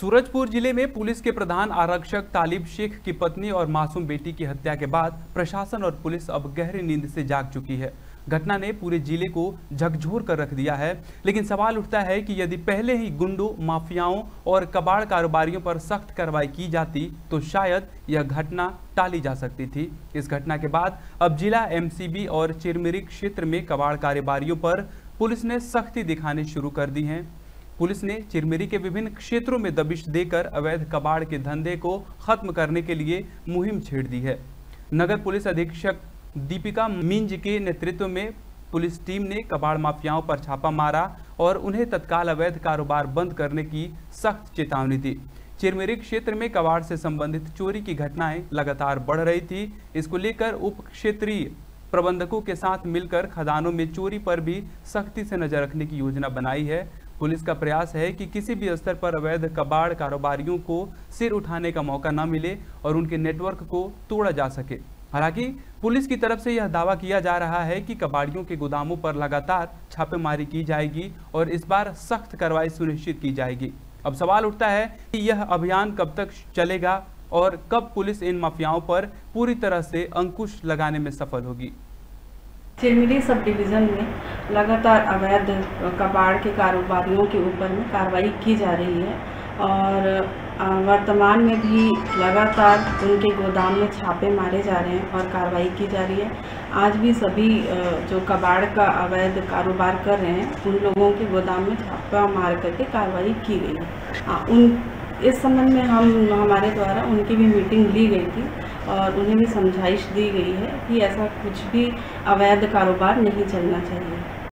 सूरजपुर जिले में पुलिस के प्रधान आरक्षक तालिब शेख की पत्नी और मासूम बेटी की हत्या के बाद प्रशासन और पुलिस अब गहरी नींद से जाग चुकी है। घटना ने पूरे जिले को झकझोर कर रख दिया है, लेकिन सवाल उठता है कि यदि पहले ही गुंडों, माफियाओं और कबाड़ कारोबारियों पर सख्त कार्रवाई की जाती तो शायद यह घटना टाली जा सकती थी। इस घटना के बाद अब जिला एमसीबी और चिरमिरी क्षेत्र में कबाड़ कारोबारियों पर पुलिस ने सख्ती दिखानी शुरू कर दी है। पुलिस ने चिरमिरी के विभिन्न क्षेत्रों में दबिश देकर अवैध कबाड़ के धंधे को खत्म करने के लिए मुहिम छेड़ दी है। नगर पुलिस अधीक्षक दीपिका मिंज के नेतृत्व में पुलिस टीम ने कबाड़ माफियाओं पर छापा मारा और उन्हें तत्काल अवैध कारोबार बंद करने की सख्त चेतावनी दी। चिरमिरी क्षेत्र में कबाड़ से संबंधित चोरी की घटनाएं लगातार बढ़ रही थी। इसको लेकर उप क्षेत्रीय प्रबंधकों के साथ मिलकर खदानों में चोरी पर भी सख्ती से नजर रखने की योजना बनाई है। पुलिस का प्रयास है कि किसी भी स्तर पर अवैध कबाड़ कारोबारियों को सिर उठाने का मौका न मिले और उनके नेटवर्क को तोड़ा जा सके। हालांकि पुलिस की तरफ से यह दावा किया जा रहा है कि कबाड़ियों के गोदामों पर लगातार छापेमारी की जाएगी और इस बार सख्त कार्रवाई सुनिश्चित की जाएगी। अब सवाल उठता है कि यह अभियान कब तक चलेगा और कब पुलिस इन माफियाओं पर पूरी तरह से अंकुश लगाने में सफल होगी। चिरमिरी सब डिवीज़न में लगातार अवैध कबाड़ के कारोबारियों के ऊपर में कार्रवाई की जा रही है और वर्तमान में भी लगातार उनके गोदाम में छापे मारे जा रहे हैं और कार्रवाई की जा रही है। आज भी सभी जो कबाड़ का अवैध कारोबार कर रहे हैं उन लोगों के गोदाम में छापा मार करके कार्रवाई की गई है। इस संबंध में हमारे द्वारा उनकी भी मीटिंग ली गई थी और उन्हें भी समझाइश दी गई है कि ऐसा कुछ भी अवैध कारोबार नहीं चलना चाहिए।